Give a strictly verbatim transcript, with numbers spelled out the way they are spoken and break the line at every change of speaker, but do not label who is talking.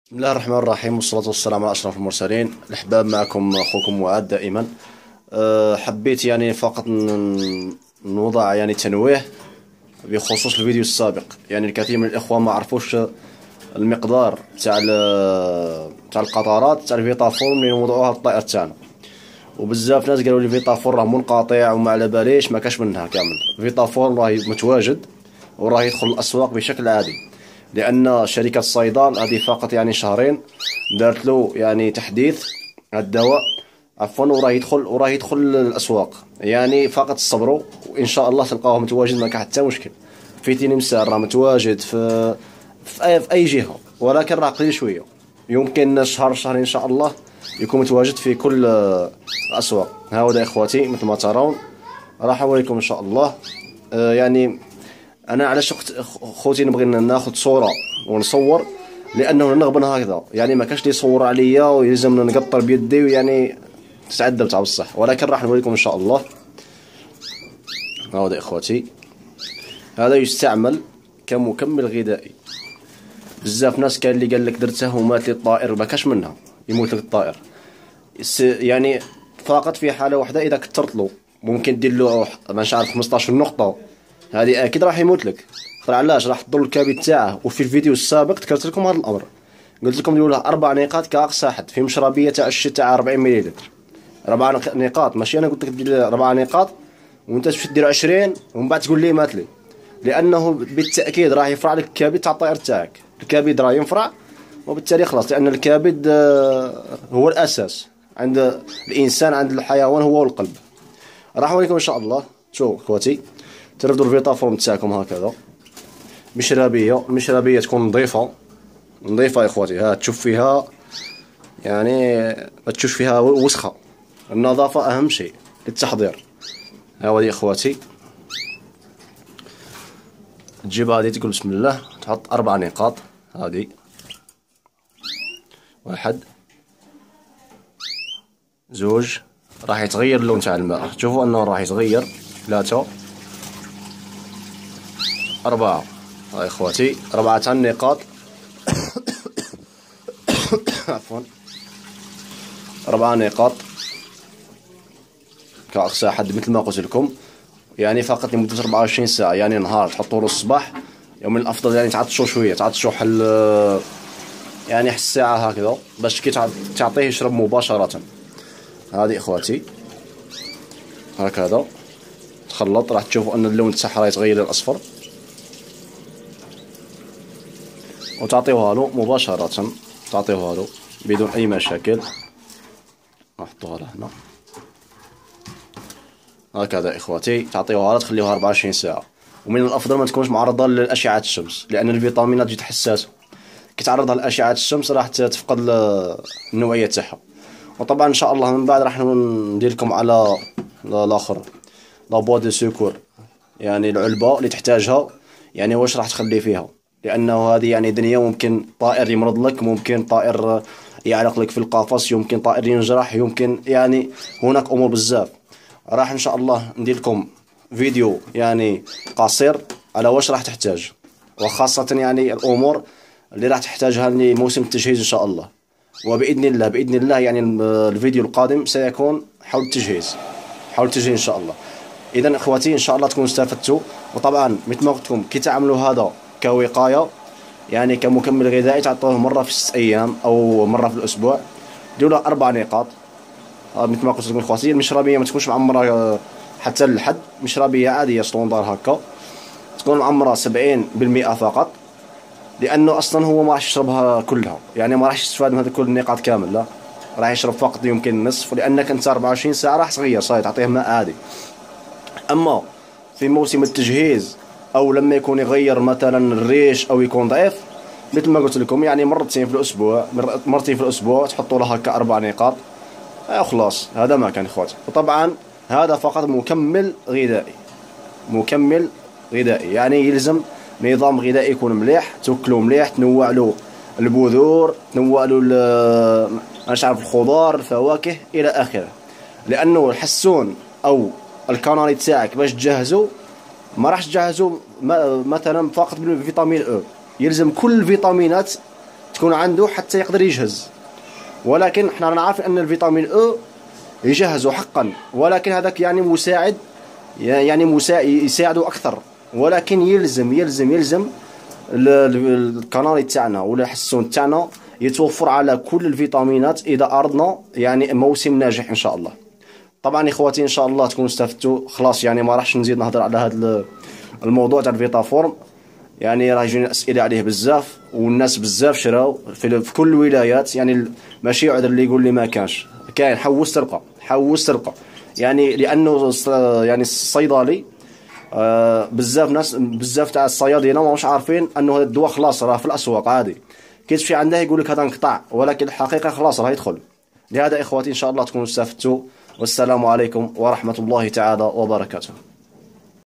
بسم الله الرحمن الرحيم، والصلاة والسلام على أشرف المرسلين. الأحباب، معكم أخوكم معاد دائما. أه، حبيت يعني فقط ن- نوضع يعني تنويه بخصوص الفيديو السابق. يعني الكثير من الإخوة ما عرفوش المقدار تاع ال- تاع القطرات تاع الفيتافون اللي نوضعوها للطائر تاعنا. وبزاف ناس قالوا لي فيتافون راه منقطع وما على باليش، ما كاش منها كامل. فيتافون راه متواجد وراه يدخل الأسواق بشكل عادي، لان شركه صيدال هذه فقط يعني شهرين دارت له يعني تحديث على الدواء، عفوا، وراه يدخل وراه يدخل الاسواق. يعني فقط صبروا وان شاء الله تلقاوه متواجد، ما كان حتى مشكل. في تينمسار راه متواجد في في اي, في أي جهه، ولكن راه قليل شويه. يمكن شهر شهرين ان شاء الله يكون متواجد في كل آه، الاسواق. هؤلاء اخواتي مثل ما ترون، راح اوريكم ان شاء الله. آه، يعني انا علاش اخت خوتي نبغي ناخذ صوره ونصور، لانه نغبن هكذا. يعني ما كاش اللي يصور عليا ويلزمنا نقطر بيدي، ويعني تتعذب تاع بصح. ولكن راح نوريكم ان شاء الله. هذا اخواتي، هذا يستعمل كمكمل غذائي. بزاف ناس كان اللي قال لك درته ومات لي الطائر، ما كاش منها يموت لك الطائر. يعني فقط في حاله واحده، اذا كثرت له ممكن دير له مش عارف خمسطاش نقطه، هذه اكيد راح يموت لك. خاطر علاش؟ راح تضر الكبد تاعه. وفي الفيديو السابق ذكرت لكم هذا الامر، قلت لكم ديروا له اربع نقاط كاقصى حد في مشربيه تاع الشتاء تاع أربعين مليلتر. اربع نقاط، ماشي انا قلت لك دير اربع نقاط وانت تمشي دير عشرين ومن بعد تقول لي مات لي. لانه بالتاكيد راح يفرع لك الكبد تاع الطائر تاعك. الكبد راه ينفرع، وبالتالي خلاص، لان الكبد آه، هو الاساس عند الانسان، عند الحيوان هو القلب. راح اوريكم ان شاء الله. شوف اخواتي، ترفدوا الفيتافورم تاعكم هكذا، مشربيه. المشربيه تكون نظيفه نظيفه يا اخواتي. ها تشوف فيها يعني ما تشوف فيها وسخه. النظافه اهم شيء للتحضير. ها هو يا اخواتي، تجيب هذه تقول بسم الله، تحط اربع نقاط. هذه واحد، زوج، راح يتغير اللون تاع الماء. شوفوا انه راح يتغير. ثلاثة، أربعة. ها يا اخواتي، أربعة النقاط. عفوا، أربع نقاط كأقصى حد مثل ما قلت لكم. يعني فقط لمدة أربعة وعشرين ساعة، يعني نهار تحطوه الصباح. يوم من الأفضل يعني تعطشوا شوية، تعطشوا حل يعني حس ساعة هكذا، باش كي تعطيه يشرب مباشرة. هذه إخواتي هكذا تخلط، راح تشوفوا أن اللون تاعها راح يتغير للأصفر، وتعطيوها له مباشرة. تعطيوها له بدون أي مشاكل. نحطوها له هنا هكذا إخواتي، تعطيوها له، تخليوها أربعة وعشرين ساعة. ومن الأفضل ما تكونش معرضة لأشعة الشمس، لأن الفيتامينات جد حساسة. كي تعرضها لأشعة الشمس راح تفقد النوعية تاعها. وطبعا إن شاء الله من بعد راح ندير لكم على الآخر لابوا دو سيكور، يعني العلبة اللي تحتاجها، يعني واش راح تخلي فيها. لأنه هذه يعني دنيا، ممكن طائر يمرض لك، ممكن طائر يعلق لك في القفص، يمكن طائر ينجرح، يمكن يعني هناك أمور بزاف. راح ان شاء الله ندير لكم فيديو يعني قصير على واش راح تحتاج، وخاصة يعني الامور اللي راح تحتاجها لموسم التجهيز ان شاء الله. وباذن الله باذن الله يعني الفيديو القادم سيكون حول التجهيز، حول التجهيز ان شاء الله. اذا اخواتي، ان شاء الله تكونوا استفدتوا. وطبعا مثل ما قلت لكم، كي تعملوا هذا كوقاية، يعني كمكمل غذائي، تعطوه مرة في ست ايام او مرة في الاسبوع. ديروا له اربع نقاط. مثل ما قلت لكم اخواتي، المشربيه ما تكونش معمره حتى للحد، مشربيه عاديه ستوندار هكا، تكون معمره سبعين بالمئة فقط. لانه اصلا هو ما راح يشربها كلها، يعني ما راح يستفاد من هذه كل النقاط كامل، لا، راح يشرب فقط يمكن نصف. لانك انت أربعة وعشرين ساعه راح تغير صاي، تعطيه ماء عادي. اما في موسم التجهيز، او لما يكون يغير مثلا الريش او يكون ضعيف، مثل ما قلت لكم، يعني مرتين في الاسبوع، مرتين في الاسبوع تحطوا له هكا اربع نقاط. آه خلاص، هذا ما كان اخواتي. وطبعا هذا فقط مكمل غذائي، مكمل غذائي، يعني يلزم نظام غذائي يكون مليح، توكلو مليح، تنوع له البذور، تنوع له مش عارف الخضار، الفواكه الى اخره. لانه الحسون او الكناري تاعك باش تجهزه، ما راحش تجهزه مثلا فقط بالفيتامين او، يلزم كل الفيتامينات تكون عنده حتى يقدر يجهز. ولكن احنا رانا عارفين ان الفيتامين او يجهزه حقا، ولكن هذاك يعني مساعد، يعني مساعد يساعده اكثر، ولكن يلزم يلزم يلزم القناه تاعنا ولا الحسون تاعنا يتوفر على كل الفيتامينات اذا اردنا يعني موسم ناجح ان شاء الله. طبعا اخواتي ان شاء الله تكونوا استفدتوا. خلاص يعني ما راحش نزيد نهضر على هذا الموضوع تاع الفيتافورم، يعني راه يجوني اسئله عليه بزاف، والناس بزاف شراو في, في كل الولايات. يعني ماشي عذر اللي يقول لي ما كانش، كاين، حوس تلقى حوس تلقى. يعني لانه يعني الصيدلي آه بزاف ناس بزاف تاع الصيادله ماهوش عارفين انه هذا الدواء خلاص راه في الاسواق عادي، كي تمشي عنده يقول لك هذا انقطع، ولكن الحقيقه خلاص راه يدخل. لهذا اخواتي ان شاء الله تكونوا استفدتوا، والسلام عليكم ورحمه الله تعالى وبركاته.